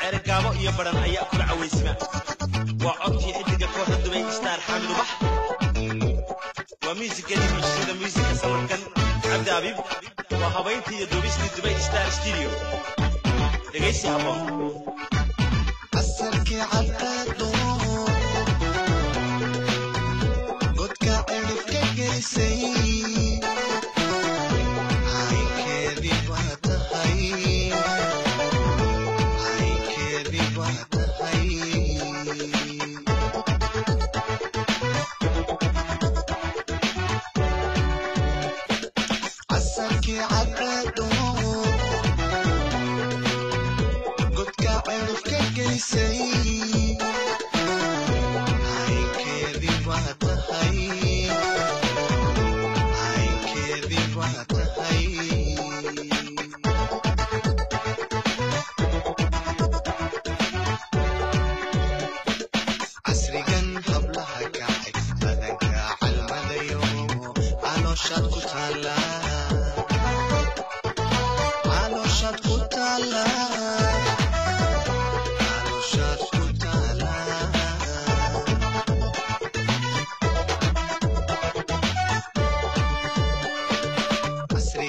ergaabo iyo baran ayaa ku caweysma waa codkii xidiga kooxda Dubai Star Xamid Ubax waa muusikadii bulshada muusiga sanadkan Cabdi Habib waa habayntii iyo duubistii Dubai Star Studio dhageysi haboon asalkii caddo godka cirifka gelisay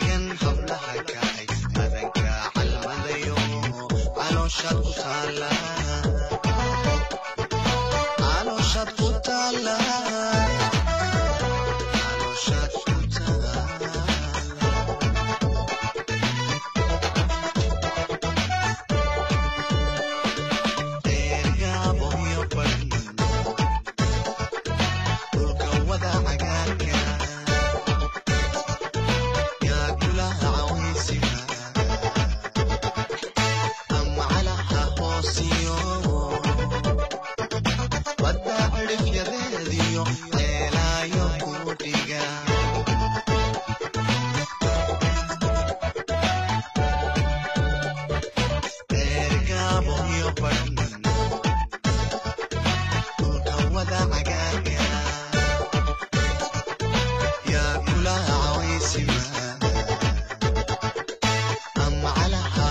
shut